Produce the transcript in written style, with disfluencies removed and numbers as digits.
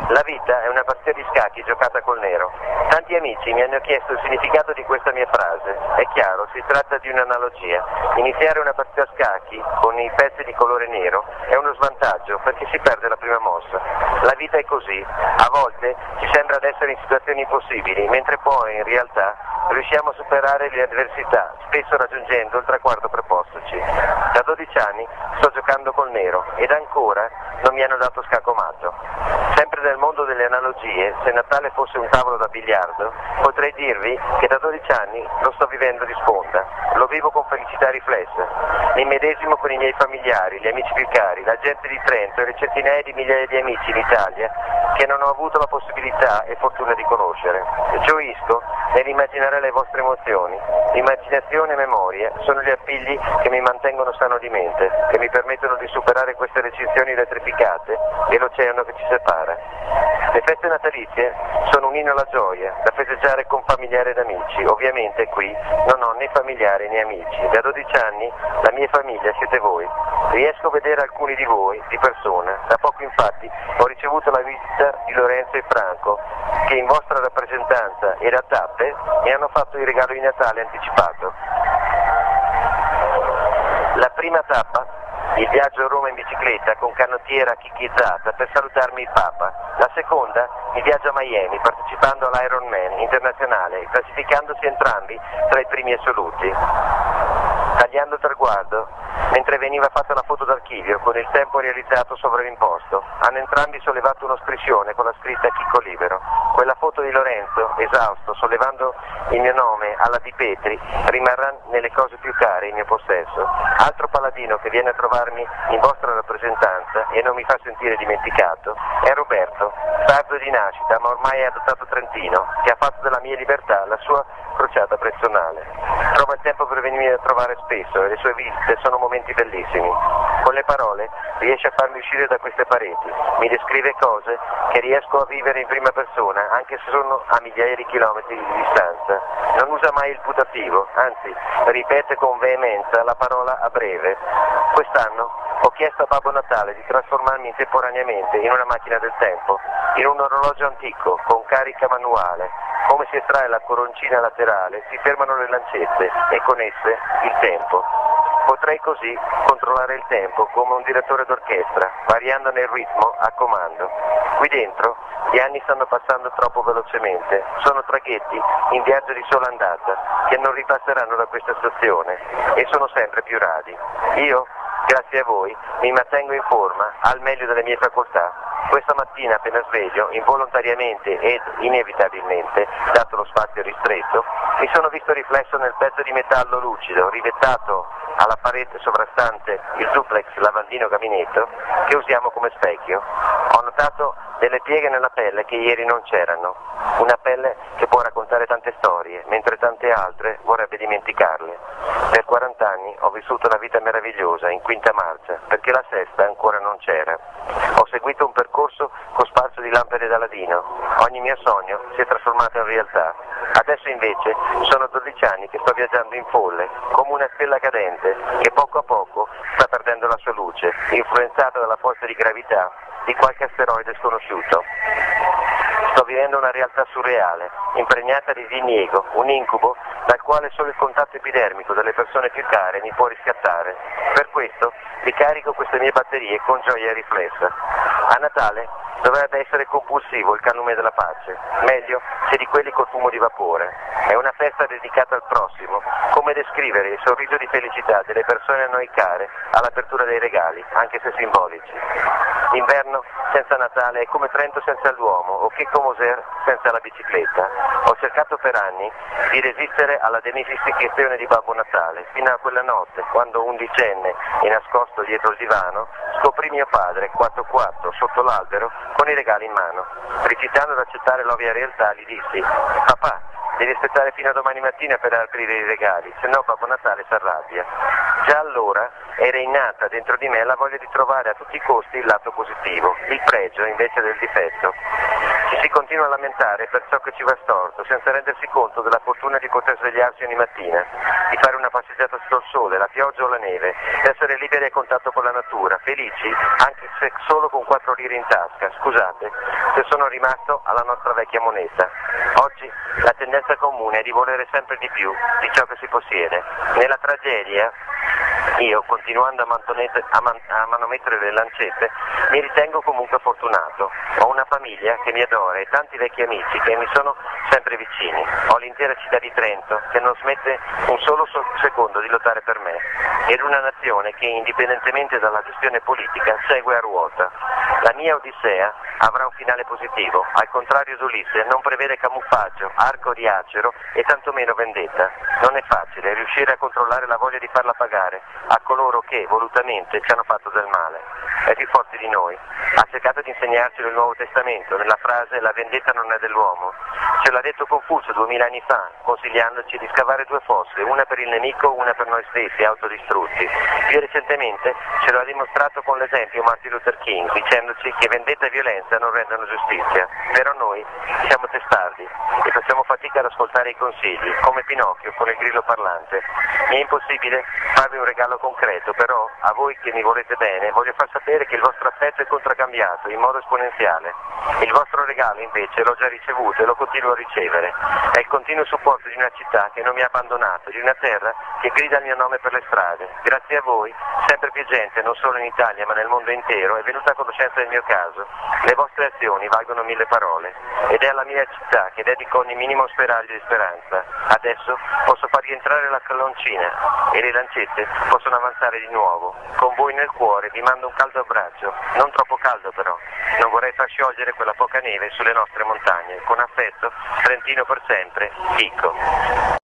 La vita è una partita di scacchi giocata col nero. Tanti amici mi hanno chiesto il significato di questa mia frase. È chiaro, si tratta di un'analogia. Iniziare una partita a scacchi con i pezzi di colore nero è uno svantaggio perché si perde la prima mossa. La vita è così. A volte ci sembra di essere in situazioni impossibili, mentre poi in realtà riusciamo a superare le avversità, spesso raggiungendo il traguardo prepostoci. Da 12 anni sto giocando col nero ed ancora non mi hanno dato scaccomato. Sempre nel mondo delle analogie, se Natale fosse un tavolo da biliardo, potrei dirvi che da 12 anni lo sto vivendo di sponda. Lo vivo con felicità riflessa. Mi medesimo con i miei familiari, gli amici più cari, la gente di Trento e le centinaia di migliaia di amici in Italia che non ho avuto la possibilità e fortuna di conoscere. Gioisco nell'immaginare le vostre emozioni. Immaginazione e memoria sono gli appigli che mi mantengono sano di mente, che mi permettono di superare queste recinzioni elettrificate e l'oceano che ci separa. Le feste natalizie sono un inno alla gioia, da festeggiare con familiari ed amici. Ovviamente qui non ho né familiari né amici. Da 12 anni la mia famiglia siete voi. Riesco a vedere alcuni di voi di persona. Da poco infatti ho ricevuto la visita di Lorenzo e Franco, che in vostra rappresentanza e da tappe mi hanno fatto il regalo di Natale anticipato. La prima tappa, il viaggio a Roma in bicicletta con canottiera chicchizzata per salutarmi il Papa. La seconda, il viaggio a Miami partecipando all'Ironman internazionale, classificandosi entrambi tra i primi assoluti. Tagliando il traguardo, mentre veniva fatta la foto d'archivio con il tempo realizzato sovraimposto, hanno entrambi sollevato uno striscione con la scritta Chicco Libero. Quella foto di Lorenzo, esausto, sollevando il mio nome alla Di Petri, rimarrà nelle cose più care in mio possesso. Altro paladino che viene a trovarmi in vostra rappresentanza e non mi fa sentire dimenticato è Roberto, sardo di nascita ma ormai adottato trentino, che ha fatto della mia libertà la sua crociata personale. Trova il tempo per venire a trovare spesso e le sue visite sono momenti bellissimi. Con le parole riesce a farmi uscire da queste pareti, mi descrive cose che riesco a vivere in prima persona anche se sono a migliaia di chilometri di distanza. Non usa mai il putativo, anzi ripete con veemenza la parola a breve. Quest'anno ho chiesto a Babbo Natale di trasformarmi temporaneamente in una macchina del tempo, in un orologio antico con carica manuale. Come si estrae la coroncina laterale, si fermano le lancette e con esse il tempo. Potrei così controllare il tempo come un direttore d'orchestra, variandone il ritmo a comando. Qui dentro gli anni stanno passando troppo velocemente, sono traghetti in viaggio di sola andata che non ripasseranno da questa stazione e sono sempre più radi. Io, grazie a voi, mi mantengo in forma al meglio delle mie facoltà. Questa mattina appena sveglio, involontariamente ed inevitabilmente, dato lo spazio ristretto, mi sono visto riflesso nel pezzo di metallo lucido, rivettato alla parete sovrastante il duplex lavandino gabinetto che usiamo come specchio. Ho notato delle pieghe nella pelle che ieri non c'erano, una pelle che può raccontare tante storie, mentre tante altre vorrebbe dimenticarle. Per 40 anni ho vissuto una vita meravigliosa in quinta marcia, perché la sesta ancora non c'era. Ho seguito un percorso cosparso di lampade d'Aladino, ogni mio sogno si è trasformato in realtà. Adesso invece sono 12 anni che sto viaggiando in folle, come una stella cadente che poco a poco sta perdendo la sua luce, influenzata dalla forza di gravità di qualche asteroide sconosciuto. Sto vivendo una realtà surreale, impregnata di diniego, un incubo dal quale solo il contatto epidermico delle persone più care mi può riscattare. Per questo ricarico queste mie batterie con gioia riflessa. A Natale dovrebbe essere compulsivo il calume della pace, meglio se di quelli col fumo di vapore. È una festa dedicata al prossimo, come descrivere il sorriso di felicità delle persone a noi care all'apertura dei regali, anche se simbolici. L'inverno senza Natale è come Trento senza l'uomo o Checco Moser senza la bicicletta. Ho cercato per anni di resistere alla demistificazione di Babbo Natale, fino a quella notte, quando undicenne e nascosto dietro il divano, scoprì mio padre, 4-4, sotto l'albero, con i regali in mano. Rifiutando ad accettare l'ovvia realtà, gli dissi: «Papà, devi aspettare fino a domani mattina per aprire i regali, se no Babbo Natale si arrabbia. Già allora era innata dentro di me la voglia di trovare a tutti i costi il lato positivo, il pregio invece del difetto. Ci si continua a lamentare per ciò che ci va storto, senza rendersi conto della fortuna di poter svegliarsi ogni mattina, di fare una passeggiata sotto il sole, la pioggia o la neve, di essere liberi a contatto con la natura, felici anche se solo con 4 lire in tasca. Scusate se sono rimasto alla nostra vecchia moneta. Oggi la tendenza comune è di volere sempre di più di ciò che si possiede. Nella tragedia io, continuando a manomettere le lancette, mi ritengo comunque fortunato. Ho una famiglia che mi adora e tanti vecchi amici che mi sono sempre vicini. Ho l'intera città di Trento che non smette un solo secondo di lottare per me. Ed una nazione che, indipendentemente dalla gestione politica, segue a ruota. La mia odissea avrà un finale positivo. Al contrario di Ulisse, non prevede camuffaggio, arco di acero e tantomeno vendetta. Non è facile riuscire a controllare la voglia di farla pagare a coloro che volutamente ci hanno fatto del male. È più forte di noi. Ha cercato di insegnarcelo il Nuovo Testamento nella frase "la vendetta non è dell'uomo". Ce l'ha detto Confucio 2000 anni fa, consigliandoci di scavare 2 fosse, una per il nemico, una per noi stessi, autodistrutti. Più recentemente ce lo ha dimostrato con l'esempio Martin Luther King, dicendoci che vendetta e violenza non rendono giustizia. Però noi siamo testardi e facciamo fatica ad ascoltare i consigli, come Pinocchio con il grillo parlante. Mi è impossibile farvi un regalo concreto, però a voi che mi volete bene voglio far sapere che il vostro affetto è contraccambiato in modo esponenziale. Il vostro regalo invece l'ho già ricevuto e lo continuo a ricevere. È il continuo supporto di una città che non mi ha abbandonato, di una terra che grida il mio nome per le strade. Grazie a voi, sempre più gente, non solo in Italia ma nel mondo intero, è venuta a conoscenza del mio caso. Le vostre azioni valgono 1000 parole ed è alla mia città che dedico ogni minimo spiraglio di speranza. Adesso posso far rientrare la calloncina e le lancette possono avanzare di nuovo. Con voi nel cuore vi mando un caldo abbraccio, non troppo caldo però. Non vorrei far sciogliere quella poca neve sulle nostre montagne. Con affetto, Trentino per sempre, Chicco.